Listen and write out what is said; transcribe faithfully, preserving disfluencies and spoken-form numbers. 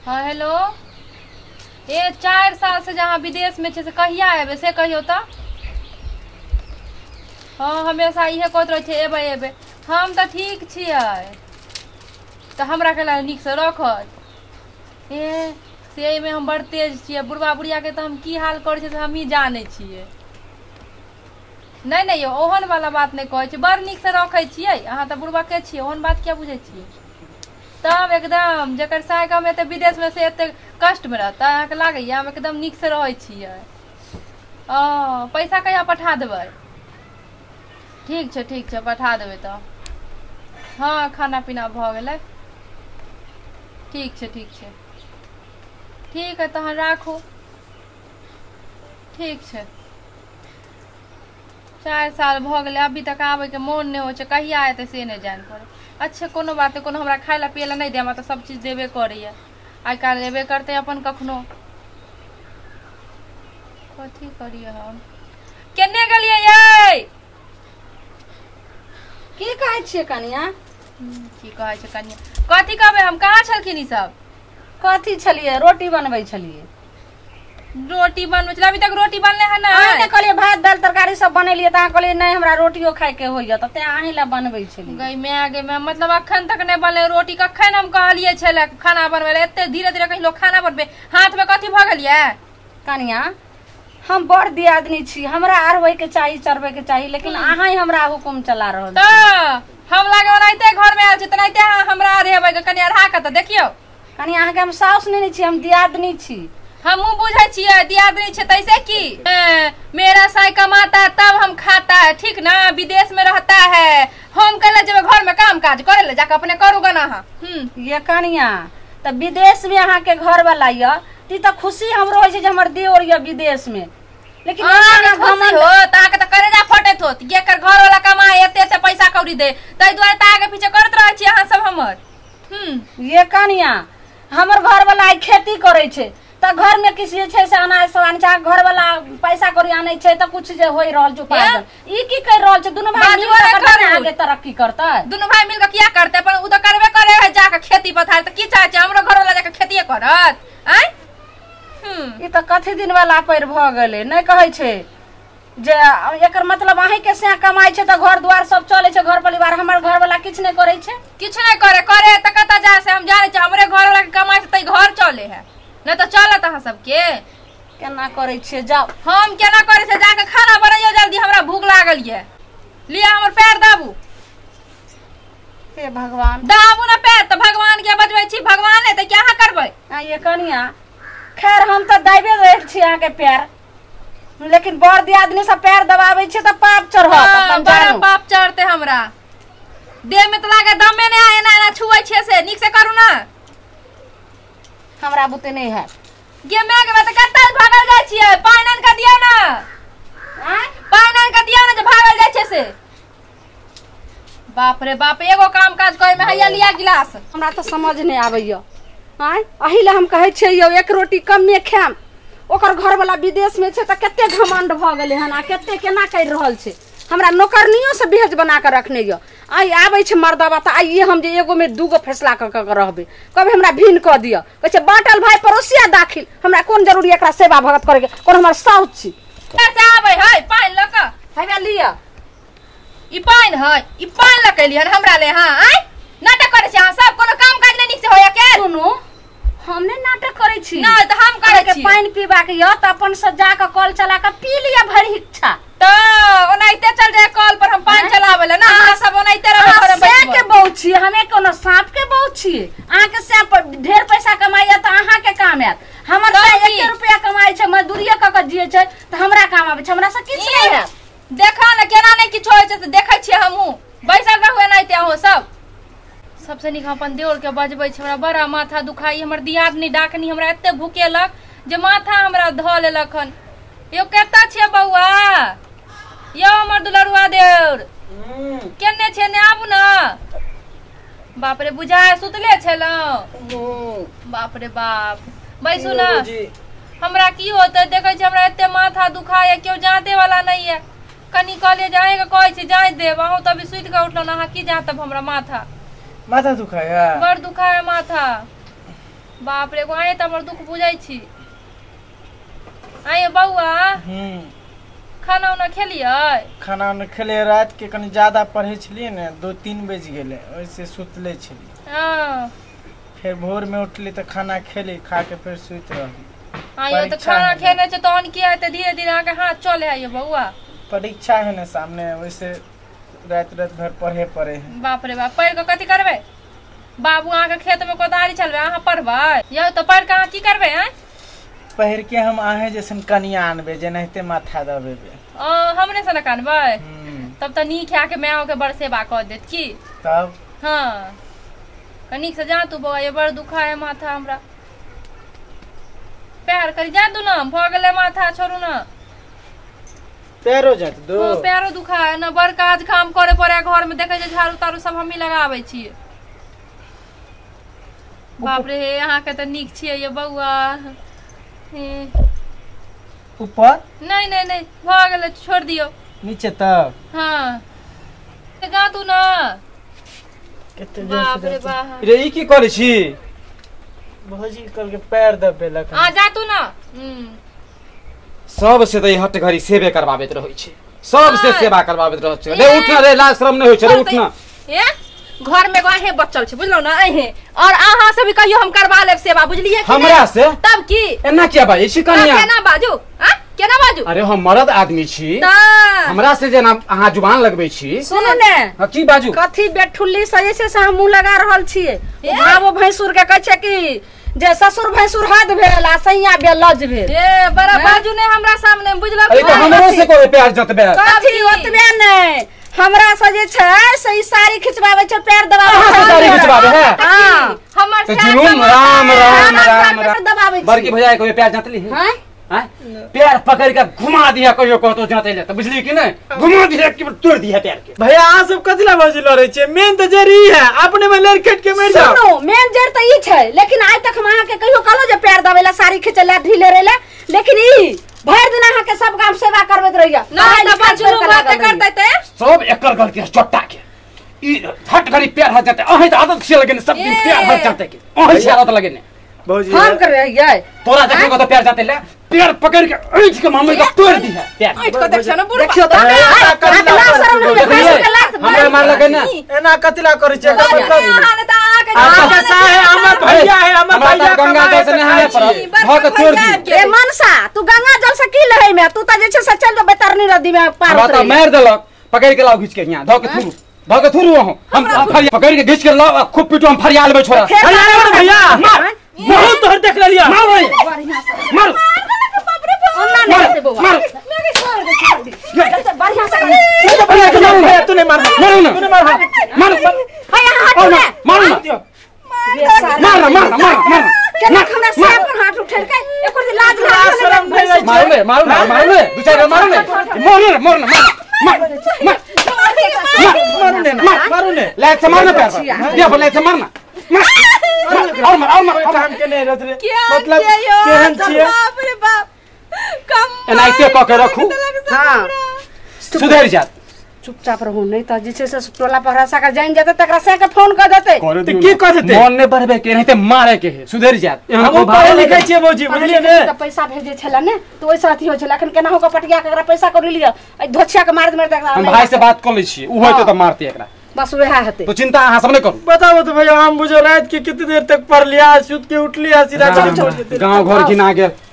हाँ हेलो। ये चार साल से जहाँ विदेश में छे से कहिया एबे से कहियो तो। हाँ हमेशा इहे कहत रहे छे एबे एबे। हम तो ठीक छियै तो हमरा के निक से रखत। ए से में हम बड़ तेज छियै, बुढ़वा बुढ़िया के तो हम की हाल करे छे से हम ही जाने छियै। नहीं नहीं ओहन वाला बात नहीं कहे छी, बड़ निक से रखे छियै। अहाँ तो बुढ़वा के छियै, ओहन बात क्या बुझे छियै। तब एकदम जकर साइका में तो विदेश में से एते कष्ट में रहता अहाँ के लागे हम एकदम निक से रहे छियै। ओ पैसा कहिया पठा देबै? ठीक छै ठीक छै पठा देबै तो। हाँ खाना पीना भ गेलै। ठीक छै ठीक छै ठीक है तहन राखू। ठीक छै चार साल भ गेलै अभी तक आबे के मोन नहीं हो छै, कहिया एते से नहीं जान पड़े। अच्छा कोनो बात कोनो हमरा खाय ला पिए ला नहीं दे, हमरा तो सब चीज देबे करैया। आई काल एबे करते अपन कखनो कथी करिए हम। केने गेलिए ये? की कहै छियै कनिया? की कहै छै कनिया? कथी कहबे हम? कहाँ छलखिन ई सब? कथी छलिए? रोटी बनबै छलिए। रोटी बनबै छलिए? अभी तक रोटी बनले है ना? अहाँ कहलिए भात दाल तरकारी सब बनेलिए त अहाँ कहलिए नहीं हमरा रोटियो खाए के होइया त ते अहीं ला बनबै छलिए। गई मैं आगे मैं मतलब अखन तक नहीं बनले रोटी। कखन हम कहलिए छले खाना बनबै ले, एते धीरे धीरे कहीं लोग खाना बनबे हाथ में कथी भ गेलिए? कनिया हम बड़ दियादनी छी, हमरा आरबै के चाहिए चरबै के चाहिए, लेकिन अहाँ ही हमरा हुकुम चला रहल छी। हम लागे ओनाइते घर में आयल छी तनाइते हमरा रहबै कनी अढ़ा के त देखियो। कनी अहाँ के हम साउस नहीं छी, हम दियादनी छी। हमू बुझे छियै दियादनी छै तैसे की मेरा साई कमाता है तब हम खाता है, ठीक ना? विदेश में रहता है, हम कल जब घर में काम काज करे ले जाके अपने करू गना। हम्म ये कनिया त विदेश में अहाँ के घर वाला य ती त खुशी हमरो होय छै जे हमर देवर य विदेश में, लेकिन अहाँ खुशी हो त आके त करेजा फटैत होत ये कर घर वाला कमाए एते एते पैसा कौड़ी दे तै दुआरे त आगे पीछे करत रहै छी अहाँ सब हमर। हम्म ये कनिया हमर घर वाला आई खेती करे छै त घर में किसी छै से अनाज सब आने छै, घर वाला पैसा कौड़ी आने छै त कुछ जे होय रहल छै पागल। ई की कर रहल छै? दुनु भाई मिल के आगे तरक्की करतै। दुनु भाई मिल के किया करतै? पर उ त करबे करे है जाके खेती पथार त की चाहे छै हमरो घर वाला जाके खेती करत। आय ई त कथी दिन वाला पैर भ गेलै, नहीं कहै छै जे एकर मतलब अहीं के से कमाई छै त घर द्वार सब चले छै, घर परिवार। हमर घर वाला किछ नहीं करे छै, किछ नहीं करे करे त कता जा से हम जाने छ हमरे घर वाला के कमाई से तई घर चले है नहीं तो चलत अहाँ सबके। केना करे छै? जाओ हम केना करे से जाके खाना बनाइयो जल्दी, हमरा भूख लागल ये। लिया हमर पैर दाबू। हे भगवान दाबू ना पैर त भगवान के बजबै छी, भगवान है त क्या करबै? आ ये कनिया खैर हम त दाइबे रहल छी अहाँ के पैर, लेकिन बड़ दियादनी सब पैर दबाबै छै त पाप चढ़त। अपन बड़ा जानो पाप चढ़ते हमरा देह में त लागे दमे ने आए ना ना छुए छे से निक से करू ना। हमरा बुते नहीं है गे मैं के त कत्ता भागल जाय छियै? पाइन का दिया ना, आय पाइन का दिया ना जे भागल जाय छे से। बाप रे बाप एगो काम काज करे में हैया लिया गिलास। हमरा त समझ नहीं आबैया। आय अही ले हम कहै छियै यौ एक रोटी कम में खाम। ओकर घर वाला विदेश में छै त कते घमंड भ गेलै हन, आ कते केना कर रहल छै। हमरा नौकरनियो से बेहज बना के रखने य। आई आबै छै मर्दवा त आई हम जे एगो में दूगो फैसला क के रहबे, कभी हमरा भिन क दिया कहै छै बाटल भाई पड़ोसिया दाखिल। हमरा कोन जरूरी एकरा सेवा भगत करे के? कोन हमर साउस छी? कैसे आबै है पाइन ल क? हैबे लिया ई पाइन है, ई पाइन ल के लिहन हमरा ले। हां आय नाटक करे छी अहाँ सब, कोनो काम काज नहीं निक से होया के? सुनो हम नहीं नाटक करे छी, नहीं त हम करे छी। पाइन पीबा के य त अपन से जा के कल चला के पी लिया भरी इच्छा। त ओनाइते चल जाए कल पर हम पाइन चलावे ले ना। अहाँ सब ओनाइते रहे घर में के बहु छी, हमें कोनो सांप के बहु छी। अहाँ के से ढेर पैसा कमाइया त अहाँ के काम आत। हमर त एक रुपया कमाई छै, मजदूरी क के जिए छै त हमरा काम आबै छै, हमरा से किछ नहीं है। देखा ना केना नहीं किछ होय छै त देखै छी हमहू बैसल रहू एनाइते हो सब। सबसे निक अपन देवर के बजबै छै, हमरा बड़ा माथा दुखाई। हमर दियादनी डाकनी हमरा एते भूकेलक जे माथा हमरा ध लेलक हन। यो केता छै बौआ? यो हमर दुलरुआ देवर केने छै ने आबू ना। बाप रे बुझाय सुतले छेलो। बाप रे बाप बैसू ना। हमरा की होते देखे छै हमरा एते माथा दुखाय, क्यों जाते वाला नहीं है। कनी कहले जाए के कहै छै जाय देब, अहूं त अभी सुति के उठलो ना। अहाँ की जातब हमरा माथा माथा दुखाया? बड़ दुखाया माथा। बाप रे आए तो हमर दुख बुझाई छी। आइए बउआ हम्म खाना उना खेलिए? खाना उना खेले रात के कनी ज्यादा पढ़े छलिए ने दो तीन बज गेले ओइसे सुतले छली। हां फिर भोर में उठली तो खाना खेली खा के फिर सुत रहली। आइए तो खाना खेने से तहन की है तो धीरे धीरे आके हाथ चले आइए बउआ। परीक्षा है ना सामने वैसे रात रात भर पढ़े पड़े हैं। बाप रे बाप पढ़ के कथी करबे? बाबू अहाँ के खेत में कोदारी चलबे अहाँ पढ़बै? यौ तो पढ़ के अहाँ की करबे? हैं पढ़ के हम आहे जैसन कनिया आनबे जेनाहिते माथा दबेबे। ओ हमरे से न कानबै? तब तो नीक है के माओ के बड़ सेवा कर देत की। तब हां कनिक से जा तू बउआ ये बड़ दुखा है माथा हमरा। पैर करी जा तू ना भ गेले माथा छोड़ू ना। पैरो जात दो ओ पैरो दुखा है ना बड़ काज काम करे पड़े घर में देखे जे झाड़ू तारू सब हमही लगाबै छिए। बाप रे अहाँ के तो नीक छिए ये बउआ। ऊपर नहीं नहीं नहीं भ गेले छोड़ दियो नीचे तब। हां जा तू ना। केते बाप रे बाप रे ई की करे छी? भौजी कल के पैर दबेलक। आ जा तू ना। हम्म सब से त हट घड़ी सेवे करबाबैत रहै छै। सब से हाँ। सेवा करबाबैत रहै छै। रे उठना रे लाज शरम नै होय छै रे उठना। ए घर में गाहे बच्चल छै बुझलो ना अहे और अहाँ से भी कहियो हम करवा लेब सेवा बुझलिए कि हमरा नहीं? से तब की एना किया बाजी छी कनिया? केना बाजू हां केना बाजू? अरे हम मर्द आदमी छी ता हमरा से जेना अहाँ जुबान लगबै छी। सुनु ने हां की बाजू? कथी बेठुल्ली सजे से से हम मुंह लगा रहल छिए। भावो भैंसुर के कहै छै कि जे ससुर भैंसुर हद भेल आ सैया बेलज भेल। ए बड़ा बाजू ने हमरा सामने बुझलो अरे तो हमरो से कोई प्यार जतबे। कथी ओतबे नै हमरा से जे छै से ई साड़ी खिचबाबै छै पैर दबाबै अहाँ से साड़ी खिचबाबै है? हां हमर तो से जुलूम राम राम राम दबाबै राम। बड़की भैया कोई प्यार जतली है? हैं हैं? पैर पकड़ के घुमा दिया कहियो कहतो जाते ले तो बुझली कि नहीं? घुमा दिया कि तोड़ दिया पैर के। भैया आ सब कथिला भौजी लड़े छै? मेन तो जरी है अपने में लड़ खट के मर जाओ। सुनो मेन जड़ त ई छै लेकिन आज तक हम अहाँ के कहियो कहलो जे पैर दबेला साड़ी खिचेला ढीले रेला लेकिन ई भर दिन अहाँ के सब काम सेवा करबैत रहिया। ना ना बाजू बात करते ते सब एकर गलती है चोट्टा के। ई हट घड़ी पैर हट जाते अहे तो आदत से लगे सब दिन पैर हट जाते के अहे से आदत लगे ने भौजी हम कर रहिए तोरा देखो को तो पैर जाते ले पैर पकड़ के ऐठ के मामे का तोड़ दी है पैर। ऐठ को देख न बुढ़वा देखियो त हमरा मार लगे ना एना कथिला करे छै का मतलब? हां त आ के आप कैसा है हमर भैया है हमर भैया गंगा जल से नहाए पड़ब भ के तोड़ दी। ए मनसा तू गंगा जल से की लहै में तू त जे छै से चल जो बेतरनी नदी में पार हमरा उतरे। तो मार देलक पकड़ के लाओ घिच के यहां ध के थुरु ध के थुरु हम फरिया पकड़ के घिच के लाओ खूब पीटो हम फरिया लेबै छोरा। भैया भैया मार बहुत तोहर देख लिया। मार भाई बढ़िया से मार अन्ना नहीं करते बउआ मार मेरे छोड़ दे छोड़ दे बढ़िया से भैया के मार भैया तूने मार मारो ना तूने मार मार भैया हाथ मार उठा मार ना मार ना मार मार मार केना हमरा साफ पर हाथ उठेल के एको दिन लाज शरम भइल ना छै। मारो ले मारो ना मारो ले दू चार मारो ले मारो ना मारो ना मार मार मारू ने मार मारू ने ले से मारना पैर पर ये बोले से मारना और मार और मार काम के नहीं रहत रे क्या मतलब किया यो? केहन छिए? बाप रे बाप कम एनाइते क के रखू हां सुधर जात। चुपचाप रहू नहीं त जे छै से टोला पहरा सा कर जाइन जते तकरा से के फोन कर देते। तो की कह देते? मन ने बढ़बे के नहीं ते मारे के है सुधर जात। हम पढ़े लिखे छिए भौजी बुझलिए ने। त पैसा भेजे छला ने तो ओइसा अथी हो छला अखन केना हो के पटिया के एकरा पैसा कर लिया ए धोछिया के मार मार एकरा हम भाई से बात कर लै छी उ होते तो मारते एकरा बस वह हेते। तो चिंता अहाँ सब नहीं करू। बताओ तो भैया हम बुझो रात के कितनी देर तक पढ़ लिया सुत के उठ लिया सीधा चल छोड़ देते। गांव घर गिना गेल